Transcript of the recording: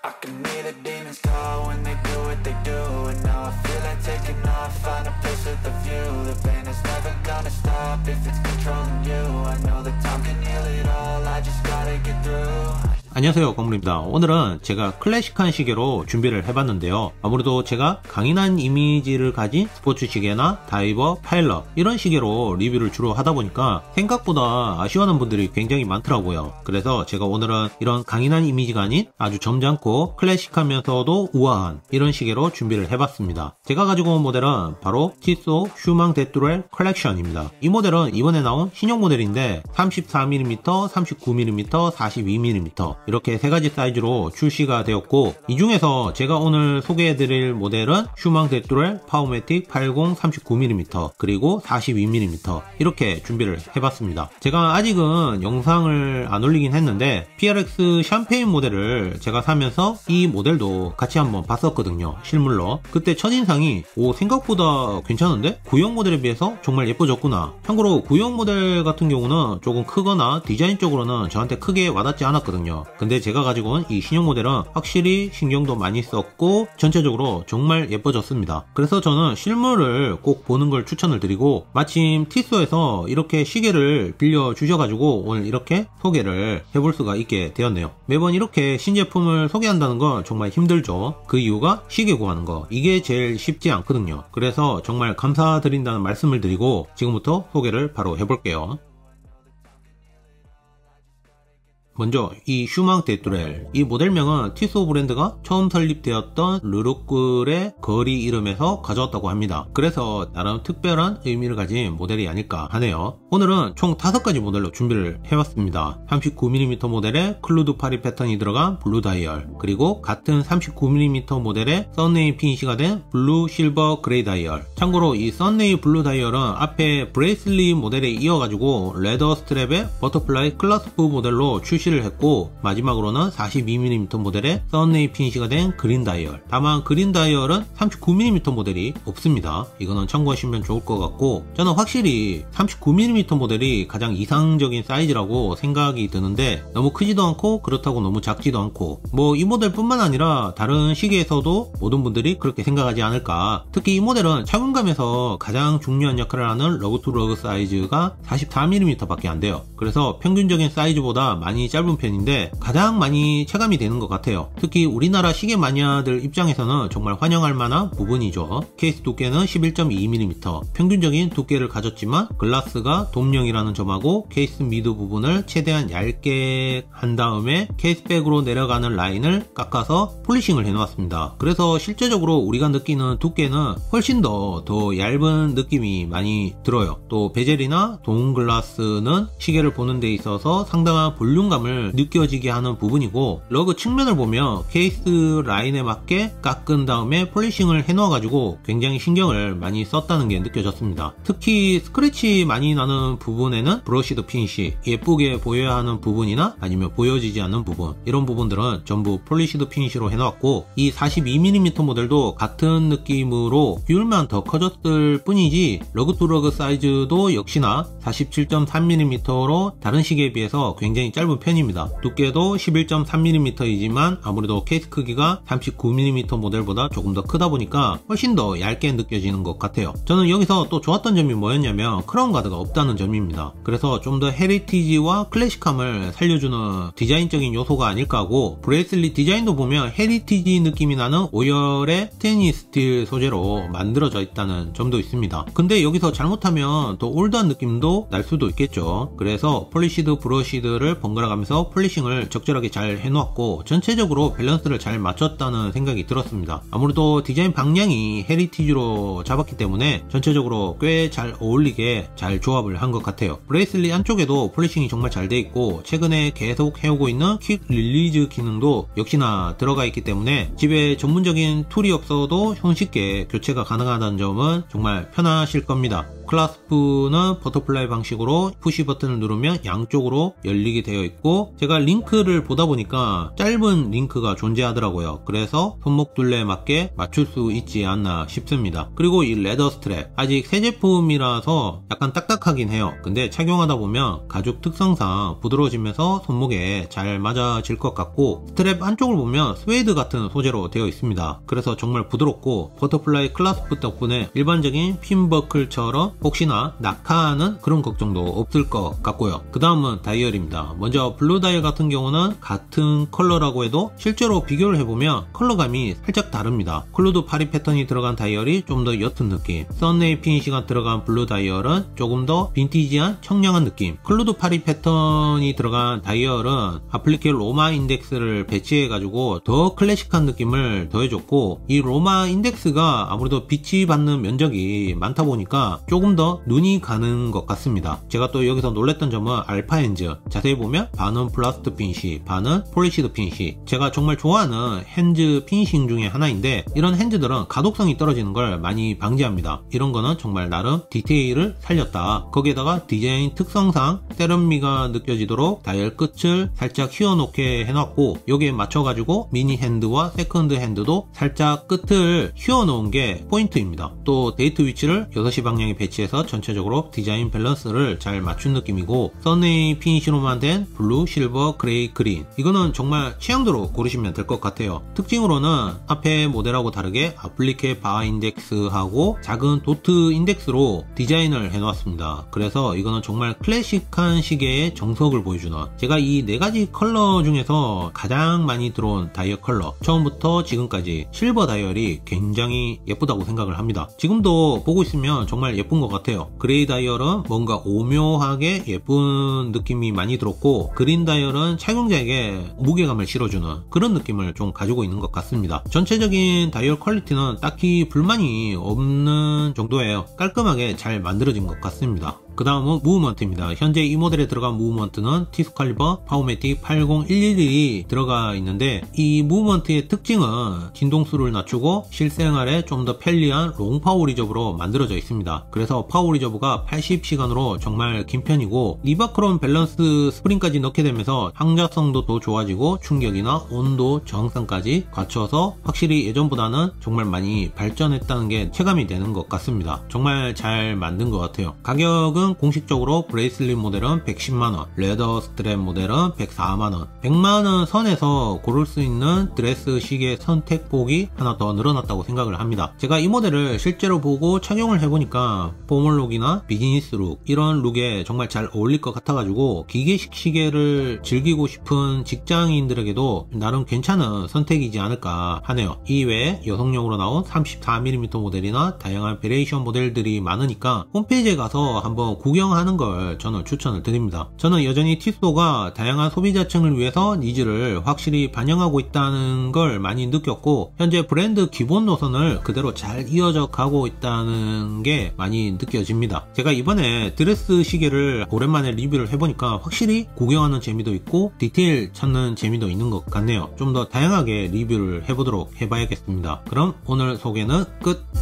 I can hear the demons call when they do what they do. And now I feel like taking off, find a place with a view. The pain is never gonna stop if it's controlling you. I know that time can heal it all, I just gotta get through. 안녕하세요, 건물입니다. 오늘은 제가 클래식한 시계로 준비를 해봤는데요. 아무래도 제가 강인한 이미지를 가진 스포츠 시계나 다이버, 파일럿 이런 시계로 리뷰를 주로 하다 보니까 생각보다 아쉬워하는 분들이 굉장히 많더라고요. 그래서 제가 오늘은 이런 강인한 이미지가 아닌 아주 점잖고 클래식하면서도 우아한 이런 시계로 준비를 해봤습니다. 제가 가지고 온 모델은 바로 티소 슈망 데뚜렐 컬렉션입니다. 이 모델은 이번에 나온 신형 모델인데 34mm, 39mm, 42mm 이렇게 세 가지 사이즈로 출시가 되었고, 이 중에서 제가 오늘 소개해드릴 모델은 슈망 데뚜렐 파워매틱 80 39mm 그리고 42mm 이렇게 준비를 해봤습니다. 제가 아직은 영상을 안 올리긴 했는데 PRX 샴페인 모델을 제가 사면서 이 모델도 같이 한번 봤었거든요, 실물로. 그때 첫인상이 생각보다 괜찮은데? 구형 모델에 비해서 정말 예뻐졌구나. 참고로 구형 모델 같은 경우는 조금 크거나 디자인적으로는 저한테 크게 와닿지 않았거든요. 근데 제가 가지고 온 이 신형 모델은 확실히 신경도 많이 썼고 전체적으로 정말 예뻐졌습니다. 그래서 저는 실물을 꼭 보는 걸 추천을 드리고, 마침 티소에서 이렇게 시계를 빌려주셔가지고 오늘 이렇게 소개를 해볼 수가 있게 되었네요. 매번 이렇게 신제품을 소개한다는 건 정말 힘들죠. 그 이유가 시계 구하는 거, 이게 제일 쉽지 않거든요. 그래서 정말 감사드린다는 말씀을 드리고 지금부터 소개를 바로 해볼게요. 먼저 이 슈망 데뚜렐, 이 모델명은 티소 브랜드가 처음 설립되었던 르루끌의 거리 이름에서 가져왔다고 합니다. 그래서 나름 특별한 의미를 가진 모델이 아닐까 하네요. 오늘은 총 5가지 모델로 준비를 해봤습니다. 39mm 모델에 클루드 파리 패턴이 들어간 블루 다이얼, 그리고 같은 39mm 모델에 썬네이 피니시가 된 블루 실버 그레이 다이얼. 참고로 이 썬네이 블루 다이얼은 앞에 브레이슬릿 모델에 이어가지고 레더 스트랩의 버터플라이 클라스프 모델로 출시를 했고, 마지막으로는 42mm 모델의 썬네이 피니시가 된 그린 다이얼. 다만 그린 다이얼은 39mm 모델이 없습니다. 이거는 참고하시면 좋을 것 같고, 저는 확실히 39mm 모델이 가장 이상적인 사이즈라고 생각이 드는데, 너무 크지도 않고 그렇다고 너무 작지도 않고, 이 모델 뿐만 아니라 다른 시계에서도 모든 분들이 그렇게 생각하지 않을까. 특히 이 모델은 착용감에서 가장 중요한 역할을 하는 러그 투 러그 사이즈가 44mm 밖에 안 돼요. 그래서 평균적인 사이즈보다 많이 짧은 편인데 가장 많이 체감이 되는 것 같아요. 특히 우리나라 시계 마니아들 입장에서는 정말 환영할 만한 부분이죠. 케이스 두께는 11.2mm, 평균적인 두께를 가졌지만 글라스가 돔형이라는 점하고 케이스 미드 부분을 최대한 얇게 한 다음에 케이스백으로 내려가는 라인을 깎아서 폴리싱을 해놓았습니다. 그래서 실제적으로 우리가 느끼는 두께는 훨씬 더 얇은 느낌이 많이 들어요. 또 베젤이나 돔 글라스는 시계를 보는 데 있어서 상당한 볼륨감을 느껴지게 하는 부분이고, 러그 측면을 보면 케이스 라인에 맞게 깎은 다음에 폴리싱을 해놓아가지고 굉장히 신경을 많이 썼다는 게 느껴졌습니다. 특히 스크래치 많이 나는 부분에는 브러시드 피니시, 예쁘게 보여야 하는 부분이나 아니면 보여지지 않는 부분, 이런 부분들은 전부 폴리시드 피니시로 해놓았고, 이 42mm 모델도 같은 느낌으로 비율만 더 커졌을 뿐이지 러그 투 러그 사이즈도 역시나 47.3mm로 다른 시계에 비해서 굉장히 짧은 편입니다. 두께도 11.3mm이지만 아무래도 케이스 크기가 39mm 모델보다 조금 더 크다 보니까 훨씬 더 얇게 느껴지는 것 같아요. 저는 여기서 또 좋았던 점이 뭐였냐면 크라운 가드가 없다는 점입니다. 그래서 좀 더 헤리티지와 클래식함을 살려주는 디자인적인 요소가 아닐까 하고, 브레이슬릿 디자인도 보면 헤리티지 느낌이 나는 5열의 스테인리스 스틸 소재로 만들어져 있다는 점도 있습니다. 근데 여기서 잘못하면 더 올드한 느낌도 날 수도 있겠죠. 그래서 폴리시드 브러시드를 번갈아 가면서 폴리싱을 적절하게 잘 해놓았고 전체적으로 밸런스를 잘 맞췄다는 생각이 들었습니다. 아무래도 디자인 방향이 헤리티지로 잡았기 때문에 전체적으로 꽤 잘 어울리게 잘 조합을 한 것 같아요. 브레이슬릿 안쪽에도 폴리싱이 정말 잘 돼 있고, 최근에 계속 해오고 있는 퀵 릴리즈 기능도 역시나 들어가 있기 때문에 집에 전문적인 툴이 없어도 손쉽게 교체가 가능하다는 점은 정말 편하실 겁니다. 클라스프는 버터플라이 방식으로 푸시 버튼을 누르면 양쪽으로 열리게 되어 있고, 그리고 제가 링크를 보다 보니까 짧은 링크가 존재하더라고요. 그래서 손목 둘레에 맞게 맞출 수 있지 않나 싶습니다. 그리고 이 레더 스트랩, 아직 새 제품이라서 약간 딱딱하긴 해요. 근데 착용하다 보면 가죽 특성상 부드러워지면서 손목에 잘 맞아질 것 같고, 스트랩 한쪽을 보면 스웨이드 같은 소재로 되어 있습니다. 그래서 정말 부드럽고 버터플라이 클라스프 덕분에 일반적인 핀버클처럼 혹시나 낙하하는 그런 걱정도 없을 것 같고요. 그 다음은 다이얼입니다. 먼저 블루 다이얼 같은 경우는 같은 컬러라고 해도 실제로 비교를 해보면 컬러감이 살짝 다릅니다. 클루드 파리 패턴이 들어간 다이얼이 좀 더 옅은 느낌, 썬네일 피니시가 들어간 블루 다이얼은 조금 더 빈티지한 청량한 느낌, 클루드 파리 패턴이 들어간 다이얼은 아플리케 로마 인덱스를 배치해가지고 더 클래식한 느낌을 더해줬고, 이 로마 인덱스가 아무래도 빛이 받는 면적이 많다 보니까 조금 더 눈이 가는 것 같습니다. 제가 또 여기서 놀랬던 점은 알파 핸즈, 자세히 보면 반은 플라스트 피니시, 반은 폴리시드 피니시, 제가 정말 좋아하는 핸즈 피니싱 중에 하나인데, 이런 핸즈들은 가독성이 떨어지는 걸 많이 방지합니다. 이런 거는 정말 나름 디테일을 살렸다. 거기에다가 디자인 특성상 세련미가 느껴지도록 다이얼 끝을 살짝 휘어놓게 해놨고, 여기에 맞춰가지고 미니 핸드와 세컨드 핸드도 살짝 끝을 휘어놓은 게 포인트입니다. 또 데이트 위치를 6시 방향에 배치해서 전체적으로 디자인 밸런스를 잘 맞춘 느낌이고, 썬네일 피니시로만 된 블루, 실버, 그레이, 그린, 이거는 정말 취향대로 고르시면 될 것 같아요. 특징으로는 앞에 모델하고 다르게 아플리케 바 인덱스하고 작은 도트 인덱스로 디자인을 해놓았습니다. 그래서 이거는 정말 클래식한 시계의 정석을 보여주는, 제가 이 4가지 컬러 중에서 가장 많이 들어온 다이얼 컬러, 처음부터 지금까지 실버 다이얼이 굉장히 예쁘다고 생각을 합니다. 지금도 보고 있으면 정말 예쁜 것 같아요. 그레이 다이얼은 뭔가 오묘하게 예쁜 느낌이 많이 들었고, 그린 다이얼은 착용자에게 무게감을 실어주는 그런 느낌을 좀 가지고 있는 것 같습니다. 전체적인 다이얼 퀄리티는 딱히 불만이 없는 정도예요. 깔끔하게 잘 만들어진 것 같습니다. 그 다음은 무브먼트입니다. 현재 이 모델에 들어간 무브먼트는 티스칼리버 파워매틱 80111이 들어가 있는데, 이 무브먼트의 특징은 진동수를 낮추고 실생활에 좀 더 편리한 롱 파워 리저브로 만들어져 있습니다. 그래서 파워 리저브가 80시간으로 정말 긴 편이고, 리버크롬 밸런스 스프링까지 넣게 되면서 항자성도 더 좋아지고 충격이나 온도 저항성까지 갖춰서 확실히 예전보다는 정말 많이 발전했다는 게 체감이 되는 것 같습니다. 정말 잘 만든 것 같아요. 가격은 공식적으로 브레이슬릿 모델은 110만원, 레더 스트랩 모델은 104만원, 100만원 선에서 고를 수 있는 드레스 시계 선택폭이 하나 더 늘어났다고 생각을 합니다. 제가 이 모델을 실제로 보고 착용을 해보니까 포멀룩이나 비즈니스 룩, 이런 룩에 정말 잘 어울릴 것 같아가지고 기계식 시계를 즐기고 싶은 직장인들에게도 나름 괜찮은 선택이지 않을까 하네요. 이외에 여성용으로 나온 34mm 모델이나 다양한 베리에이션 모델들이 많으니까 홈페이지에 가서 한번 구경하는 걸 저는 추천을 드립니다. 저는 여전히 티소가 다양한 소비자층을 위해서 니즈를 확실히 반영하고 있다는 걸 많이 느꼈고, 현재 브랜드 기본 노선을 그대로 잘 이어져 가고 있다는 게 많이 느껴집니다. 제가 이번에 드레스 시계를 오랜만에 리뷰를 해보니까 확실히 구경하는 재미도 있고 디테일 찾는 재미도 있는 것 같네요. 좀 더 다양하게 리뷰를 해보도록 해봐야겠습니다. 그럼 오늘 소개는 끝!